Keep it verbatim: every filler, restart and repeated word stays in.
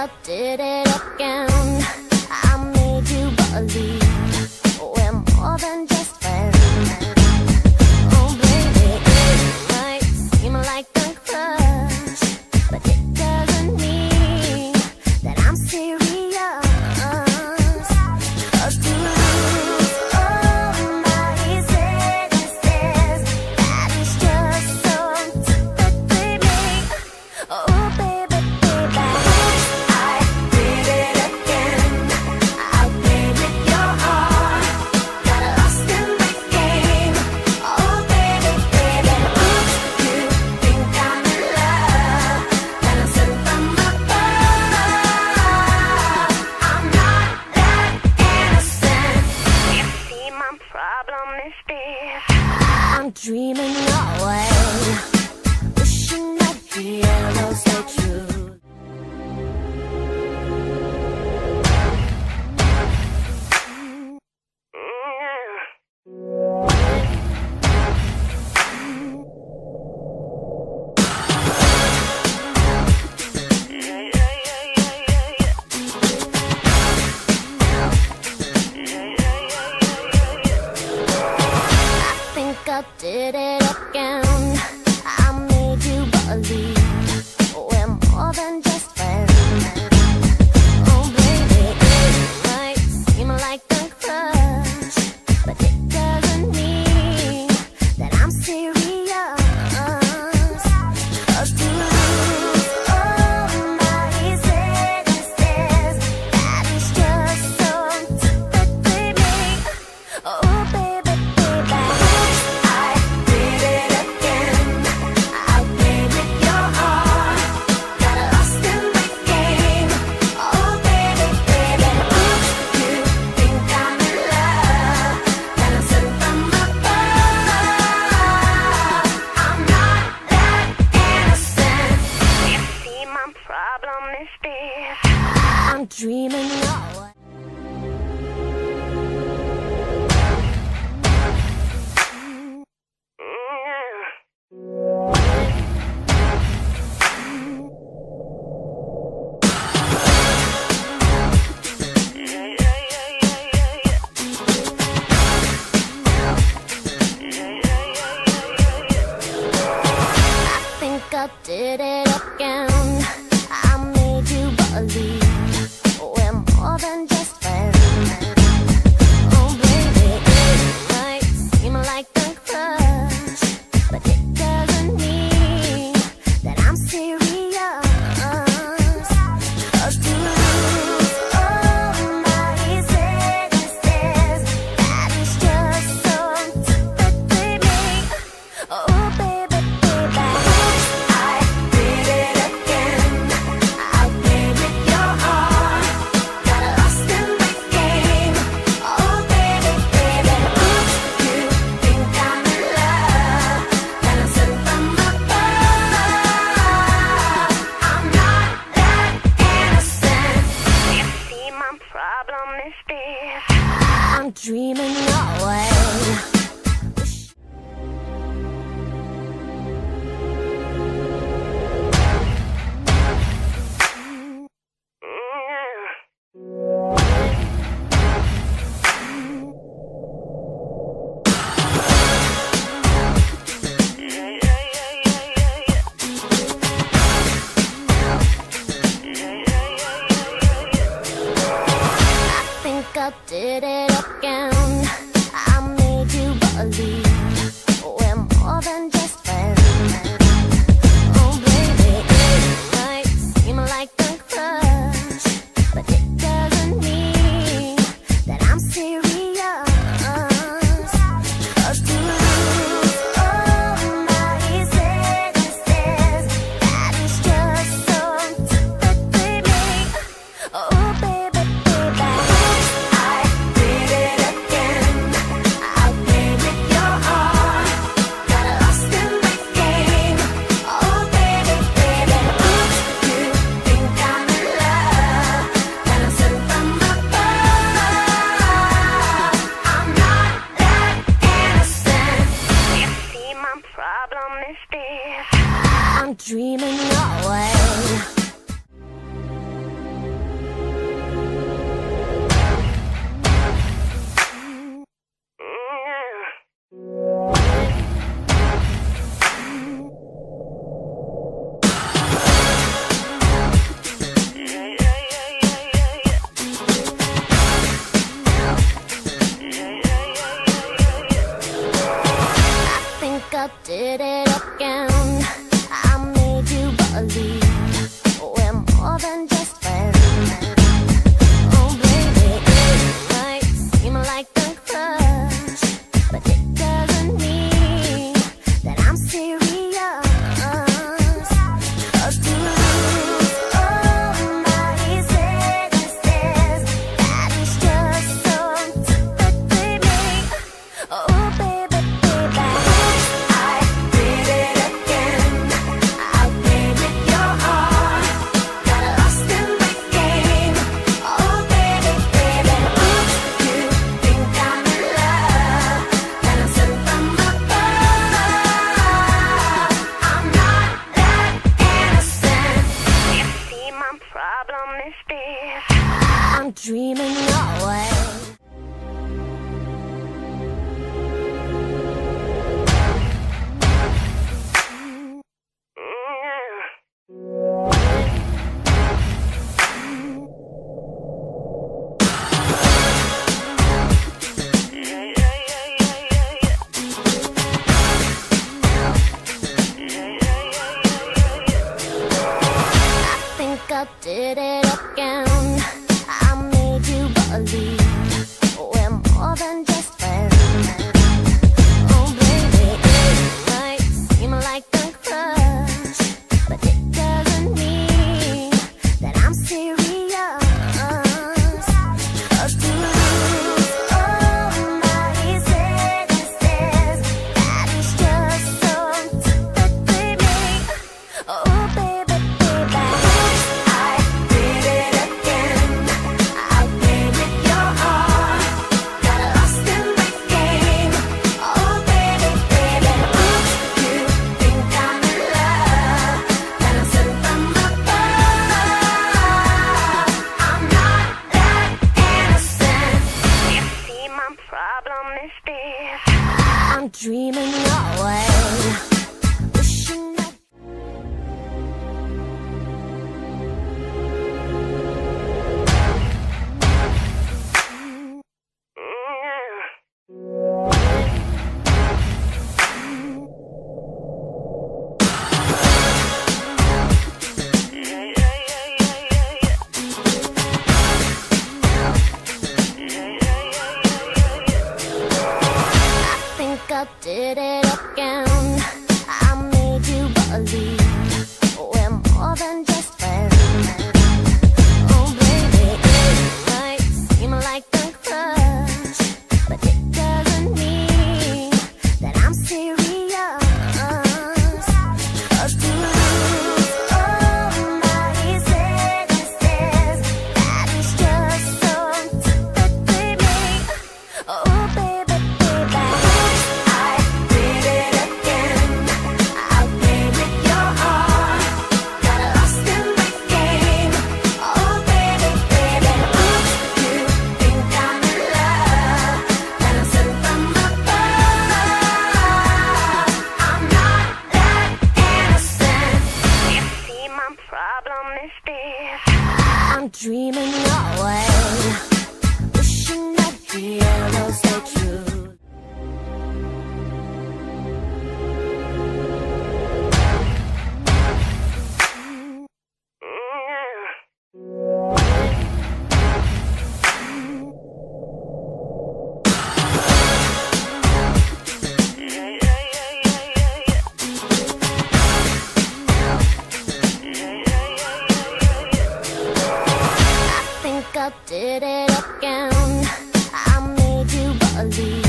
I did it again. I made you believe we're more than just friends. Oh baby, it might seem like a crush, but it doesn't mean that I'm serious. Cause to lose all my senses, that is just so typically me. Oh baby, baby, I did it again. I played with your heart, got lost in the game. Oh baby, baby, oops, you think I'm in love, and I'm sent from above. I'm not that innocent. You see, my problem is this: I'm dreaming away, wishing that the arrows stay true. I think I did it again. I made you believe we're more than just friends. Oh baby, it might seem like a crush, but it doesn't mean that I'm serious. Cause to lose all my senses, that is just so typically me. Oh baby, baby, I did it again. I played with your heart, got lost in the game. Oh baby, baby, oops, you think I'm in love, and I'm sent from above. I'm not that innocent. You see, my problem is this: I'm dreaming away. I think I did it again. I made you believe we're more than just friends. Oh baby, it might seem like a crush, but it doesn't mean that I'm serious. Cause to lose all my senses, that is just so typically me. Oh baby, baby, I did it again. I played with your heart, got lost in the game. Oh baby, baby, oops, you think I'm in love, and I'm sent from above. I'm not that innocent. You see, my problem is this: I'm dreaming away. I think I did it again. I made you believe we're more than just friends. Oh baby, it might seem like a crush, but it doesn't mean that I'm serious. Cause to lose all my senses, that is just so typically me. Oh baby, baby, I did it again. I played with your heart, got lost in the game. Oh baby, baby, oops, you think I'm in love, and I'm sent from above. I'm not that innocent. You see, my problem is this: I'm dreaming away. dreaming away. I did it again. I made you believe we're more than just friends. Oh baby, it might seem like a crush, but it doesn't mean that I'm serious. 'Cause to lose all my senses, that is just so typically me. Oh baby, baby, I'm dreaming away, wishing that I did it again. I made you believe we're more than just friends. Oh baby, it might seem like a crush, but it doesn't mean that I'm serious. 'Cause to lose all my senses, that is just so typically me. Oh baby, baby, I'm dreaming away, wishing that fear was the truth. I did it again. I made you believe